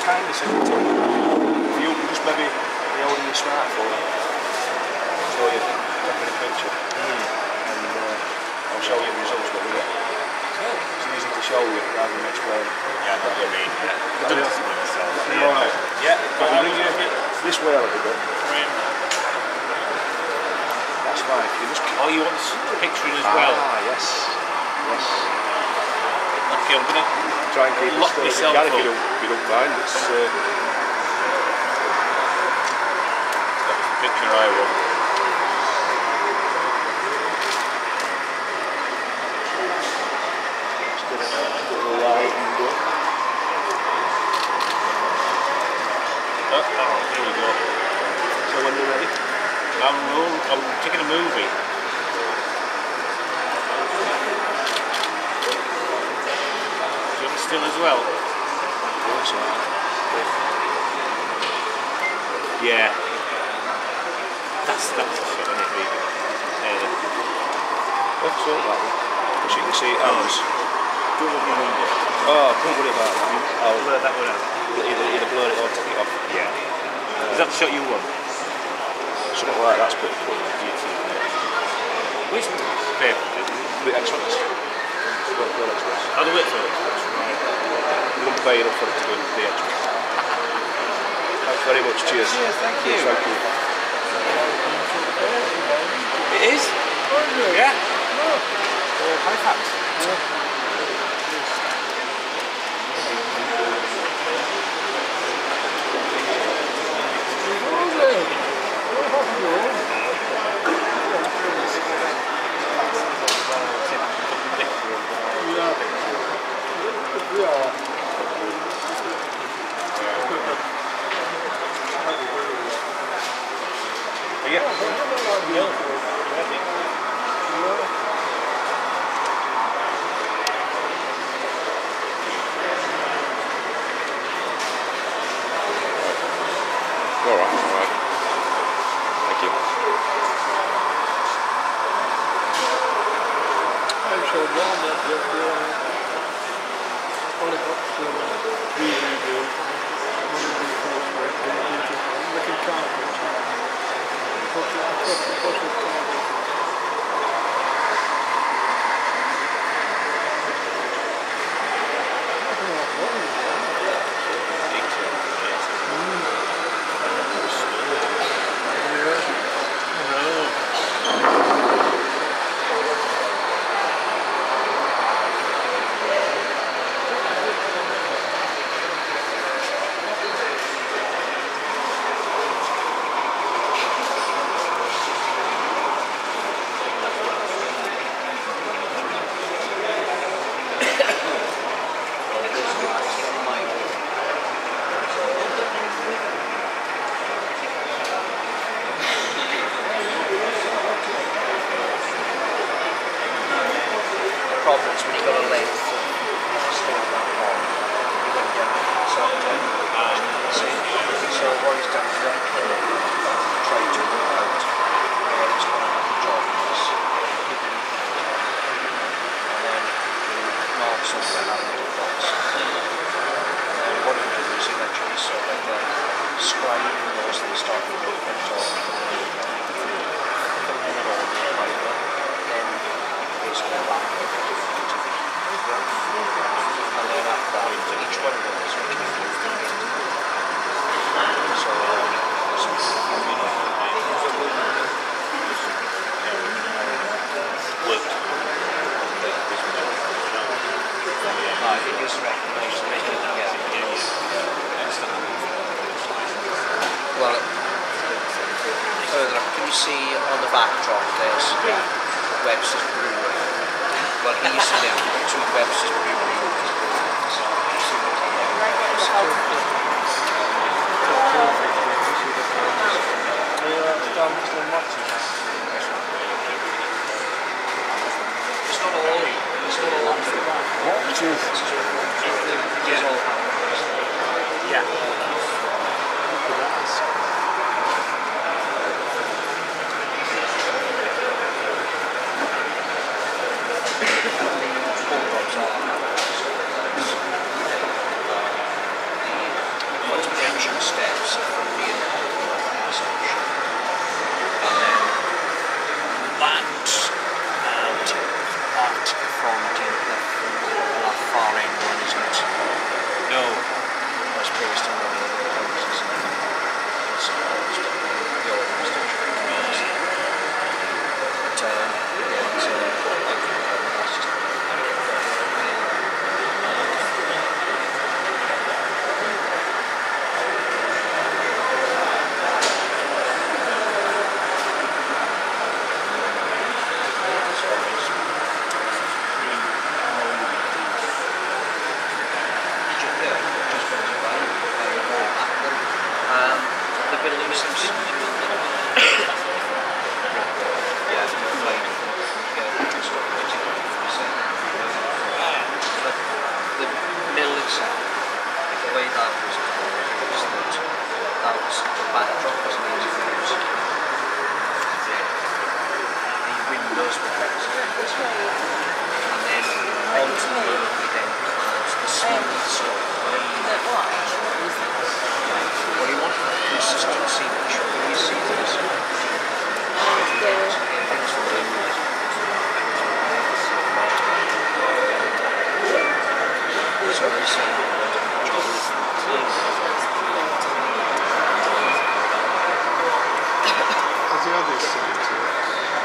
kindly send it to me. If you can just maybe be holding your smartphone, show you taking a picture, and I'll show you the results what we get. It's easy to show you rather than explain. Yeah, I know what you mean. Yeah. Done it with myself. Alright. Yeah. But I'll bring you this way a little bit. That's fine. You just oh, you want the picturing as well? Ah, yes. Yes. Okay, I'm gonna try and keep it lock still if you myself can, up. if you don't mind. It's that's the picture I want. just get a light and go. Oh, here we go. So when you're ready? I'm taking a movie. Do you want it still as well? Yeah. That's the shot, isn't it, really? Let's sort that one. As you can see, ours. Oh, don't worry about that. I'll blur that one out. Either blur it or take it off. Yeah. Is that the shot you want? Something like that's pretty cool. Which paper? The Express. Go Express. Oh, the Whitfield Express, right. You wouldn't pay enough for it to go the Express. Thanks very much. Cheers. Cheers, thank you. Thank you. It is? Yeah. Halifax. Alright. Thank you. I'm sure Walnut that problems when you got a length and still that long. You wouldn't get so what he's done is that try to work out where it's going to have the job is, and then marks on where that little box. And then what he does is he literally sort of like a scribe knows the start of the job. Basically back and then after that, each one of those which we can so it gives recognition well further up can you see on the backdrop there's Webster's Brewery. Well, he used to live between Webster's Brewery and it's not all. What? Yeah. ascension steps from the ascension. And then land and out from the far end one, isn't it? No. That's based on one of the houses, isn't it? It's the old residential homes. But yeah, it's that's just the buildings themselves. Yeah, like, but the mill itself, the way that was done was that was the backdrop was an interviews. The windows were represented. And then ultimately we then planned the smooth slope. What do you want? Consistency, which we see this. As the others say to it.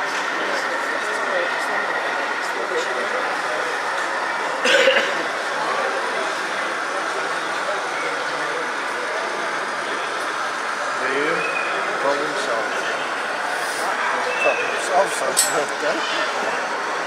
Problem solved. Problem solved, so okay.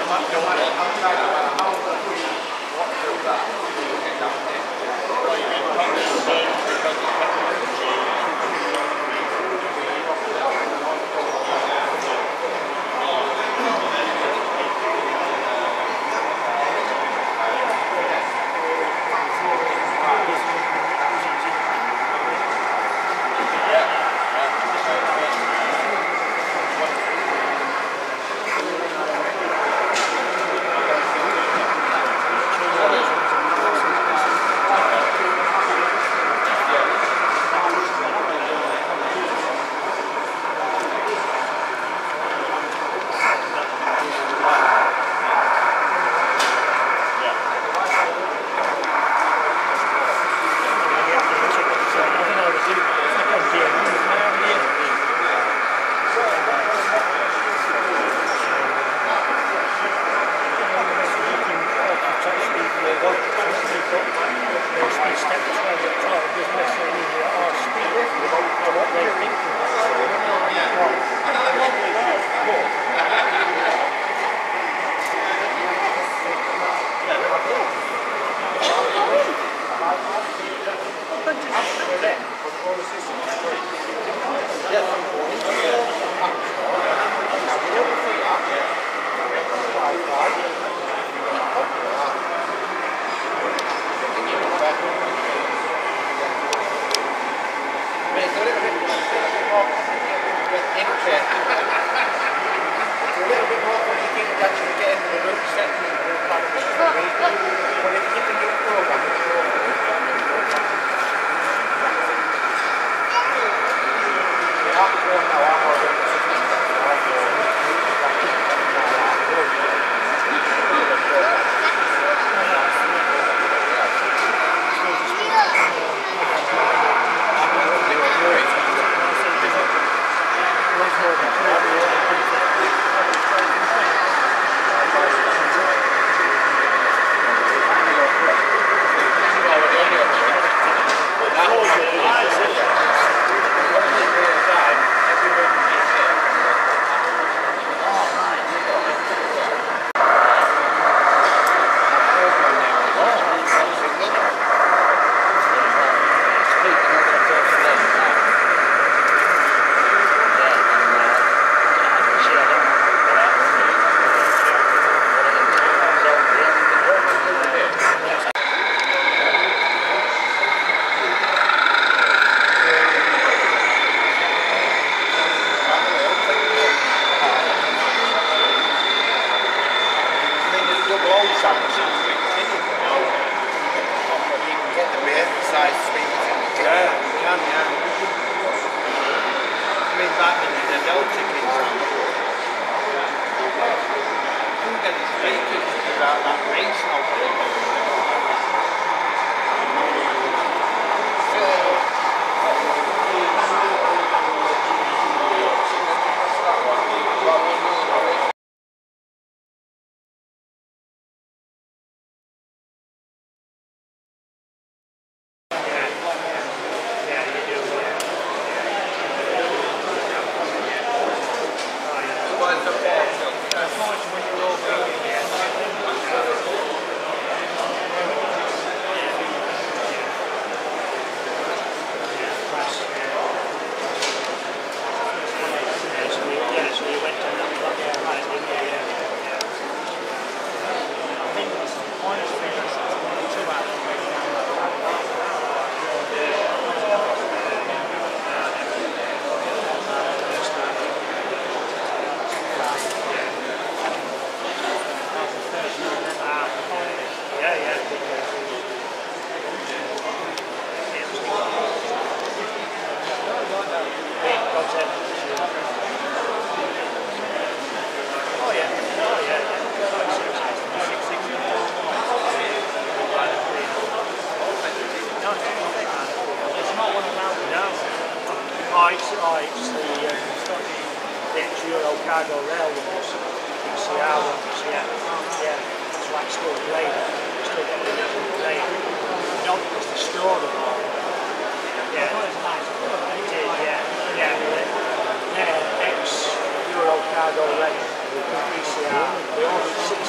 Cargo ready. We put PCR. We ordered 6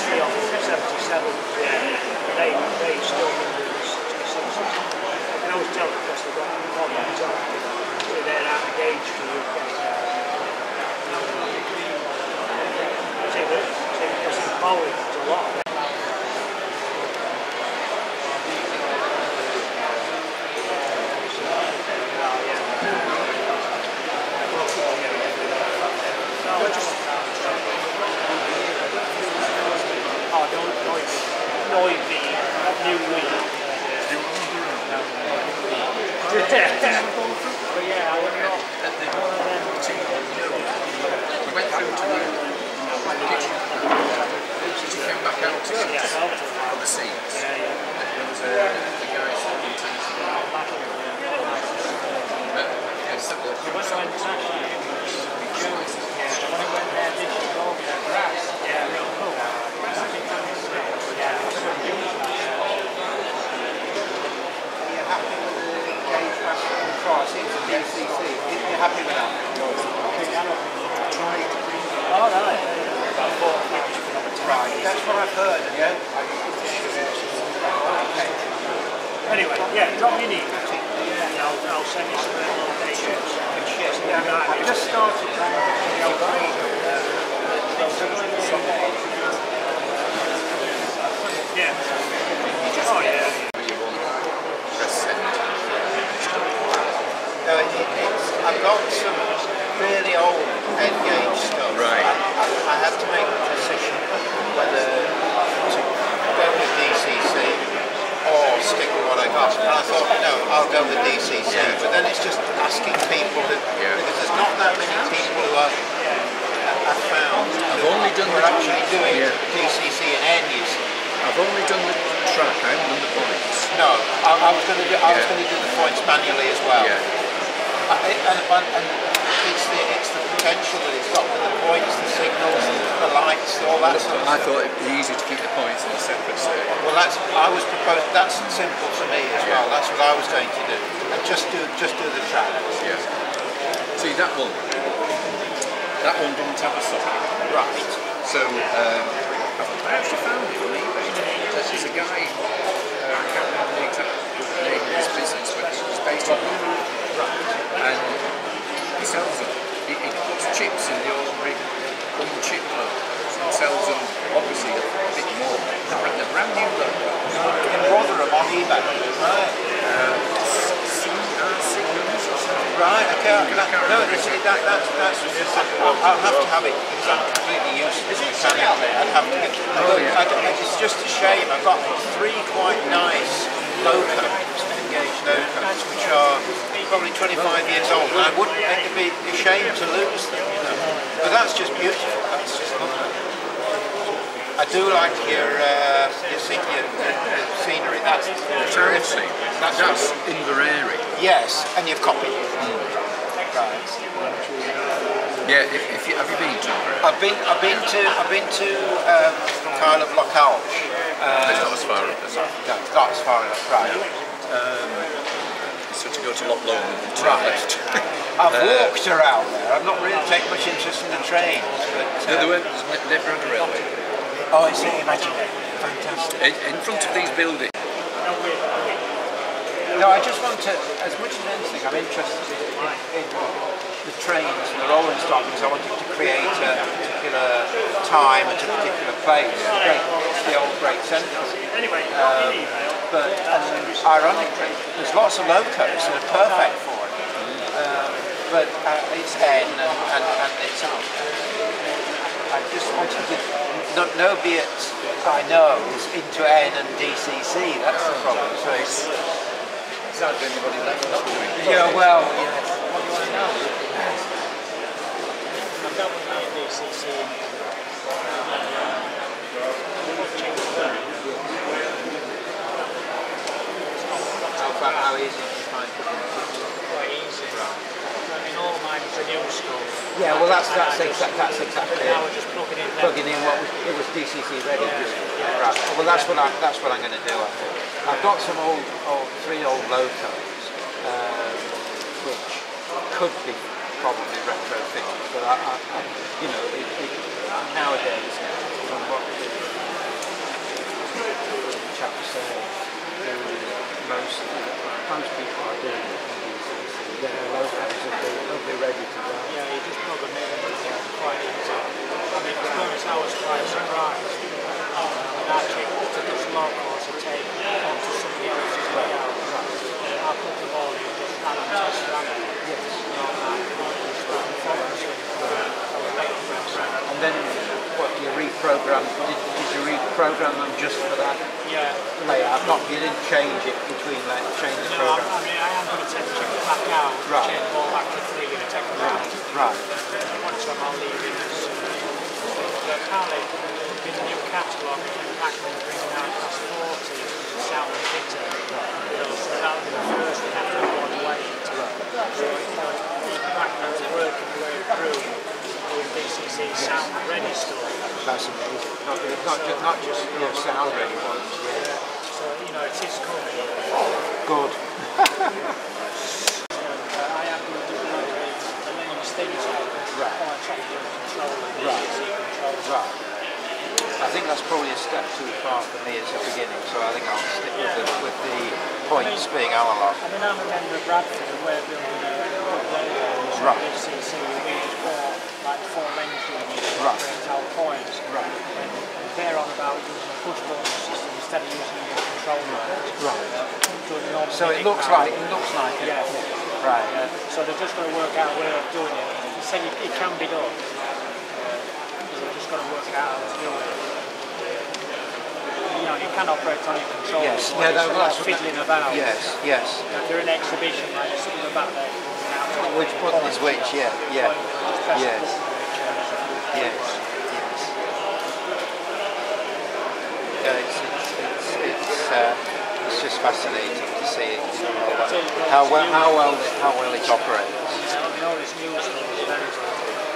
Oh, there's a lot of them. We went through to the kitchen. She came back out for the seats. There was a guy talking to us. You're happy with that? Oh, right. Right, that's what I've heard, yeah? Anyway, yeah, drop me an email. I'll send you some locations. I just started Yeah. Oh, yeah. I've got some really old N-Gage stuff. Right. I have to make a decision whether to go with DCC or stick with what I got. And I thought, no, I'll go with DCC. But then it's just asking people who, because there's not that many people who I've found who are actually doing DCC and N, you see. I've only done the track, I haven't done the points. No, I was going to do the points manually as well. Yeah. And it's the potential that it's got with the points, the signals, the lights, all that sort of I stuff. thought it'd be easy to keep the points in a separate circuit. Well, that's simple to me as well. That's what I was going to do, and just do the track. Yeah. See that one didn't have a socket. Right. So I actually found it on eBay. There's a guy, I can't remember the exact name of his business, but it's based on and he sells them. He puts chips in the ordinary chip load and sells them obviously a bit more. They're brand new though. You can order them on eBay. Right. Right, okay. No, I'll have to have it because I'm completely useless mechanically. I'd have to get. It's just a shame. I've got 3 quite nice locos, N-Gage locos, which are probably 25 years old, and I wouldn't think it'd be a shame to lose them. You know? But that's just beautiful. That's just lovely. I do like your scenery. That's terrific. That's Inverary. Yes, and you've copied it. Right. Yeah. Have you been to Inverary? I've been to Kyle of Lochalsh. It's not as far as that. No, not as far enough. Right. So to go to Loch Lomond and turn Right. left. I've walked around there. I've not really taken much interest in the trains, but No, there never had a railway. oh, it's imaginary. Fantastic. In front of these buildings. No, I just want to, as much as anything, I'm interested in the trains and the rolling stock because I wanted to create a particular time at a particular place. It's the old Great Central. But ironically, there's lots of locos that are perfect for it. But it's N and it's I just wanted to, nobody I know is into N and DCC, that's the problem. So it's, Is there anybody left not doing it? yeah, well, what do you want to know? I've dealt with my DCC. How easy to find? Quite easy. I mean, all mine is the new stuff. Yeah, well, that's exactly Now it. we're just Plugging in what it was DCC ready. Right. Well, that's what I'm going to do. I think I've got some three old locos, which could be probably retrofitted, but I you know, nowadays from what the chaps say, most people are doing it in DCC. Their locos will be ready to go. Yeah, you just plug them in and it's quite easy. I mean, to be honest, I was quite surprised. program them just for that Yeah. layout? Not, you didn't change it between change the No, program. I mean, I am going to take it back out, Right. change the ball back to 3 and take it out. Right. One time I'll leave it as but apparently in the new catalogue, Pac-Man bringing out past 40 sound fitter. You know, so that'll be the first thing after one way. So, you know, Pac-Man's working the way through doing DCC sound ready stuff. That's amazing. Not just sound ready ones. Yeah. So, you know, it is coming. Good. I have been doing the lens things like Right. software control and Right. DCC control. Right. I think that's probably a step too far for me as a beginning, so I think I'll stick with the points being analog. I mean, I'm a member of Bradford and we're building a playground. Right. DCC, we just bought like 4 lens units to Right. create our points. Right. And they're on about using a push button system instead of using a controller. Right. So it looks like it. Yeah. Right. So they're just going to work out a way of doing it. He said it can be done. So they're just going to work out how to do it. You know, you can operate on your controller. Yes. so Yeah. it's That's like fiddling about. Yes. Yes. You know, if you're in an exhibition, like you're sitting in the back there. Which button is which? Yeah. Yeah. Yes. Yes. Yes. Yeah, it's just fascinating to see how well it operates. You know, this new stuff is very good.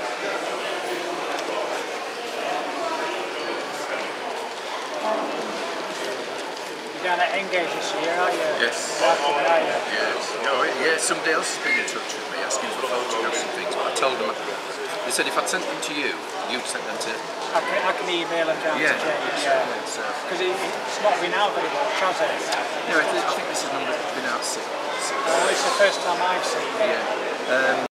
You're down at Engage this year, aren't you? Yes. Yes. Oh, yeah, somebody else has been in touch with me asking for photographs and things, but I told them, they said if I'd sent them to you, you'd send them to... I can email them down to James, yeah. Because it's not been out very much, has it? No, I think this has been out 6. It's the first time I've seen it. Yeah.